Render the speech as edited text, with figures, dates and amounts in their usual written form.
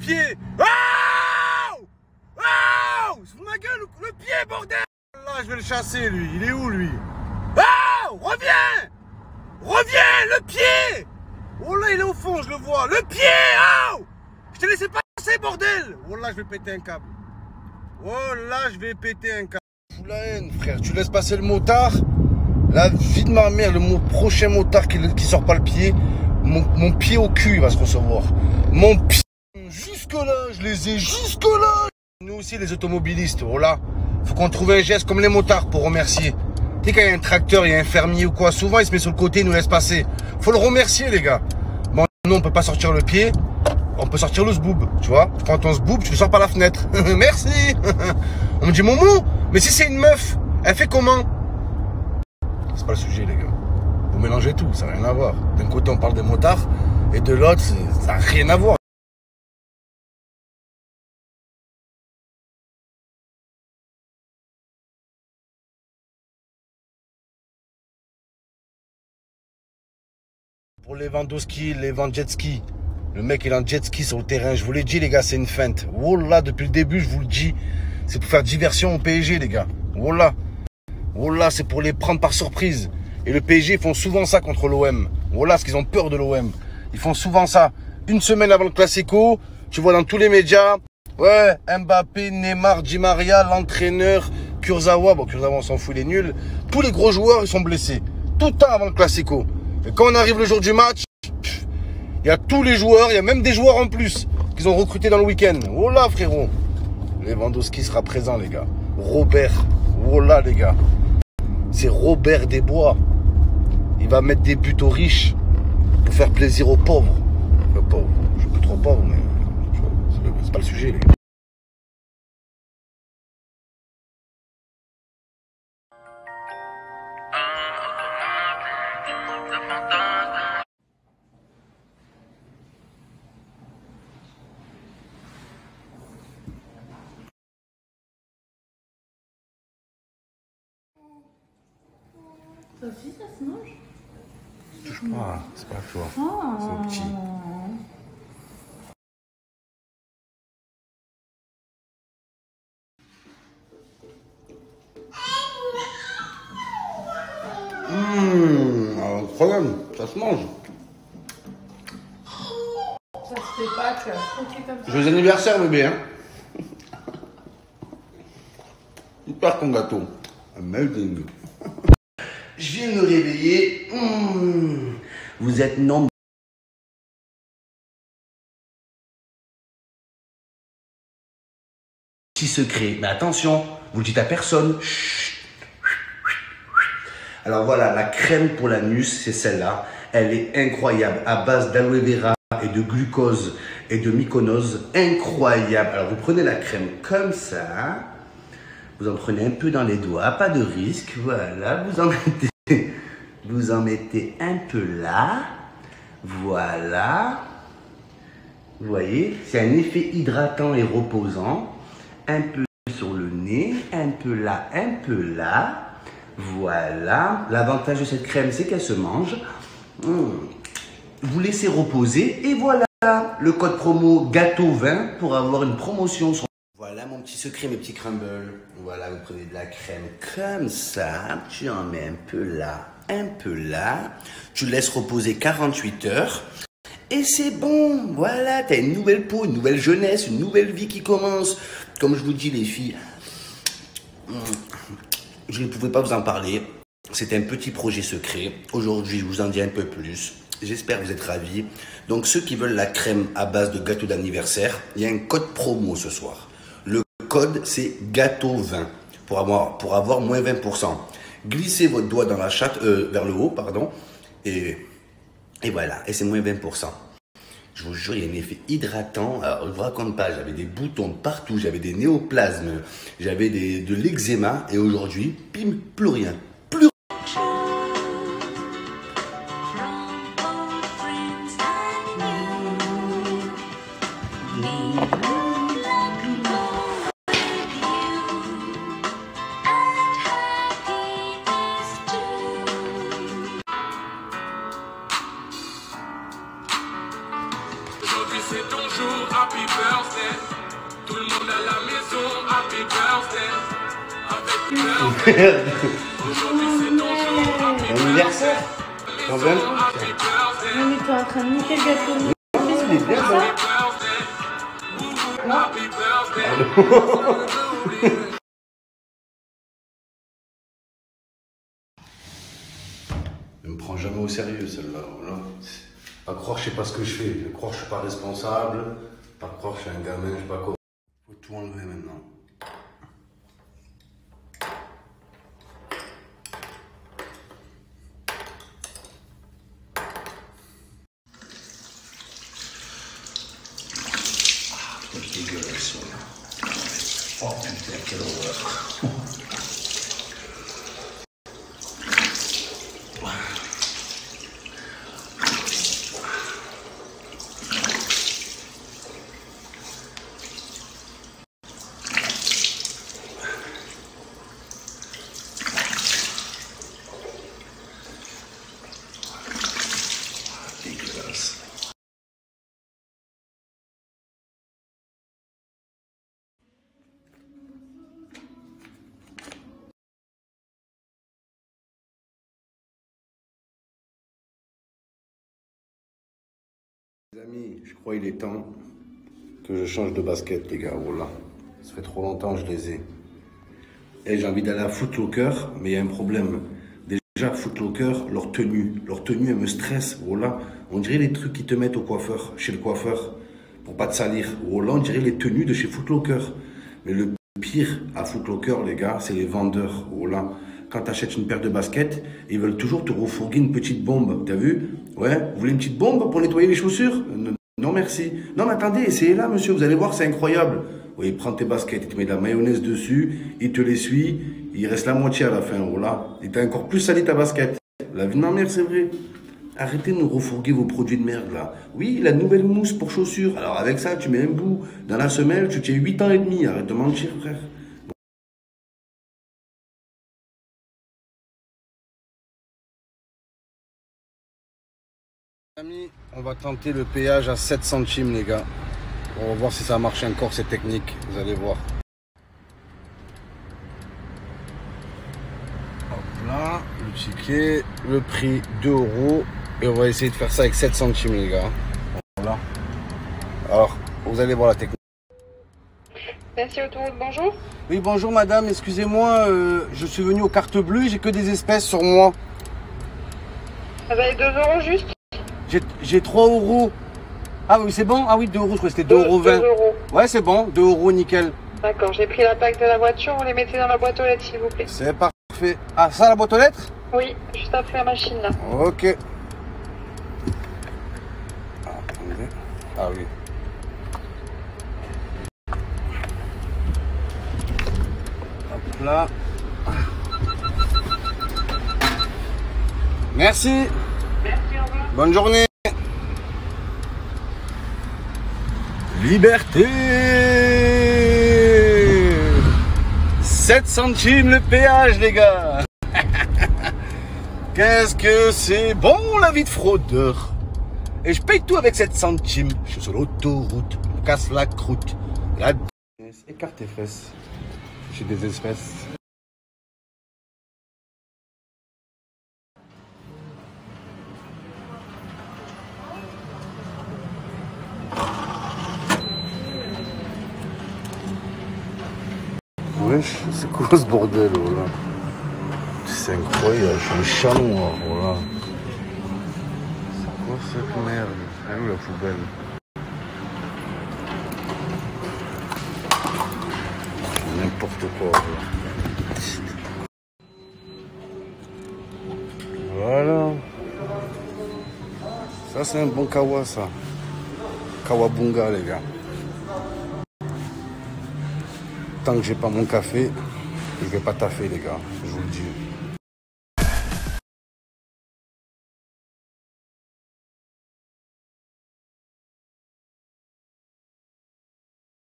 pied. Oh! Oh! Sous ma gueule, le pied, bordel! Là, je vais le chasser, lui. Il est où, lui? Oh! Reviens! Reviens, le pied! Oh là, il est au fond, je le vois. Le pied! Oh! Je t'ai laissé passer, bordel! Oh là, je vais péter un câble. Oh là, je vais péter un câble. Fous la haine, frère. Tu laisses passer le motard. La vie de ma mère, le prochain motard qui sort pas le pied. Mon pied au cul, il va se recevoir. Mon pied. Jusque là, je les ai jusque là. Nous aussi, les automobilistes, voilà. Faut qu'on trouve un geste comme les motards pour remercier. Tu sais, quand il y a un tracteur, il y a un fermier ou quoi, souvent il se met sur le côté, il nous laisse passer. Faut le remercier, les gars. Bon, nous, on peut pas sortir le pied. On peut sortir le zboob, tu vois. Quand on zboob, tu le sors par la fenêtre. Merci. On me dit, Momo, mais si c'est une meuf, elle fait comment? C'est pas le sujet, les gars. Vous mélangez tout, ça n'a rien à voir. D'un côté, on parle des motards, et de l'autre, ça n'a rien à voir. Pour les ventes de ski, les ventes jet ski. Le mec, il est en jet ski sur le terrain. Je vous l'ai dit, les gars, c'est une feinte. Wallah, depuis le début, je vous le dis. C'est pour faire diversion au PSG, les gars. Wallah. Wallah, c'est pour les prendre par surprise. Et le PSG, ils font souvent ça contre l'OM. Wallah, parce qu'ils ont peur de l'OM. Ils font souvent ça. Une semaine avant le Classico, tu vois dans tous les médias. Ouais, Mbappé, Neymar, Di Maria, l'entraîneur, Kurzawa. Bon, Kurzawa, on s'en fout, il est nul. Tous les gros joueurs, ils sont blessés. Tout le temps avant le Classico. Et quand on arrive le jour du match, il y a tous les joueurs, il y a même des joueurs en plus qu'ils ont recrutés dans le week-end. Oh là, frérot. Lewandowski sera présent, les gars. Robert. Oh là, les gars. C'est Robert Desbois. Il va mettre des buts aux riches pour faire plaisir aux pauvres. Aux pauvres. Je suis plus trop pauvre, mais c'est pas le sujet, les gars. Ça aussi, ça se mange? Touche pas, c'est pas toi. Oh. C'est au petit. Incroyable, ça se mange. Ça se fait pas, tu as croqué comme ça. Joyeux anniversaire, bébé. Hein. Hyper ton gâteau. Amazing. Je viens de me réveiller. Vous êtes nombreux. Petit secret. Mais attention, vous le dites à personne. Chut. Alors voilà, la crème pour l'anus, c'est celle-là. Elle est incroyable, à base d'aloe vera et de glucose et de myconose. Incroyable. Alors vous prenez la crème comme ça. Vous en prenez un peu dans les doigts, pas de risque. Voilà, vous en mettez un peu là. Voilà. Vous voyez, c'est un effet hydratant et reposant. Un peu sur le nez, un peu là, un peu là. Voilà. L'avantage de cette crème, c'est qu'elle se mange. Vous laissez reposer et voilà. Le code promo gâteau 20 pour avoir une promotion sur... Voilà mon petit secret, mes petits crumbles. Voilà, vous prenez de la crème comme ça. Tu en mets un peu là, un peu là. Tu laisses reposer 48 heures. Et c'est bon. Voilà, tu as une nouvelle peau, une nouvelle jeunesse, une nouvelle vie qui commence. Comme je vous dis, les filles, je ne pouvais pas vous en parler. C'était un petit projet secret. Aujourd'hui, je vous en dis un peu plus. J'espère que vous êtes ravis. Donc, ceux qui veulent la crème à base de gâteau d'anniversaire, il y a un code promo ce soir. Le code, c'est gâteau 20 pour avoir moins 20%. Glissez votre doigt dans la chatte, vers le haut, pardon. Et voilà, et c'est moins 20%. Je vous jure, il y a un effet hydratant. Alors, je ne vous raconte pas, j'avais des boutons partout, j'avais des néoplasmes, j'avais de l'eczéma. Et aujourd'hui, pim, plus rien. Plus rien. Aujourd'hui c'est ton jour, happy birthday. Anniversaire. Quand même. Non, mais t'es en train de niquer le gâteau. Il est bien, ça. Non. Elle me prend jamais au sérieux, celle-là. Voilà. Pas croire que je sais pas ce que je fais. Pas croire que je suis pas responsable. Pas croire que je suis un gamin, je sais pas quoi. Faut tout enlever maintenant. C'est dégueulasse, voilà. Oh putain, quelle horreur. Dégueulasse. Les amis, je crois qu'il est temps que je change de basket, les gars. Voilà. Ça fait trop longtemps que je les ai. Et j'ai envie d'aller à Foot Locker, mais il y a un problème. Déjà, Foot Locker, leur tenue, elle me stresse. Voilà. On dirait les trucs qu'ils te mettent au coiffeur, chez le coiffeur, pour pas te salir. Voilà, on dirait les tenues de chez Foot Locker. Mais le pire à Foot Locker, les gars, c'est les vendeurs. Voilà. Quand tu achètes une paire de baskets, ils veulent toujours te refourguer une petite bombe. T'as vu? Ouais, vous voulez une petite bombe pour nettoyer les chaussures? Non, merci. Non, mais attendez, essayez-la, monsieur. Vous allez voir, c'est incroyable. Oui, il prend tes baskets, il te met de la mayonnaise dessus, il te l'essuie, il reste la moitié à la fin. Voilà. Et t'as encore plus sali ta basket. La vie de ma mère, c'est vrai. Arrêtez de nous refourguer vos produits de merde, là. Oui, la nouvelle mousse pour chaussures. Alors, avec ça, tu mets un bout dans la semelle, tu tiens 8 ans et demi. Arrête de mentir, frère. Amis, on va tenter le péage à 7 centimes, les gars. On va voir si ça marche encore, cette technique. Vous allez voir. Hop là, le ticket, le prix 2 €. Et on va essayer de faire ça avec 7 centimes, les gars. Voilà. Alors, vous allez voir la technique. Merci Autoroute, bonjour. Oui, bonjour madame, excusez-moi, je suis venu aux cartes bleues, j'ai que des espèces sur moi. Vous avez 2 € juste? J'ai 3 €. Ah oui, c'est bon? Ah oui, 2 €, je crois que c'était 2,20 €. 2 €. Ouais, c'est bon, 2 €, nickel. D'accord, j'ai pris la plaque de la voiture, vous les mettez dans la boîte aux lettres s'il vous plaît. C'est parfait. Ah, ça, la boîte aux lettres? Oui, juste après la machine là. Ok. Attendez. Ah oui. Hop là. Merci. Merci, au revoir. Bonne journée. Liberté. 7 centimes le péage, les gars. Qu'est-ce que c'est bon la vie de fraudeur. Et je paye tout avec 7 centimes. Je suis sur l'autoroute, on casse la croûte. Écarte tes fesses. J'ai des espèces. Wesh, c'est quoi ce bordel, voilà. C'est incroyable, je suis un chat noir, voilà. C'est quoi cette merde? Elle est où la poubelle? N'importe quoi, voilà. Ça, c'est un bon kawa, ça. Kawabunga, les gars. Tant que j'ai pas mon café, je vais pas taffer, les gars. Je vous le dis.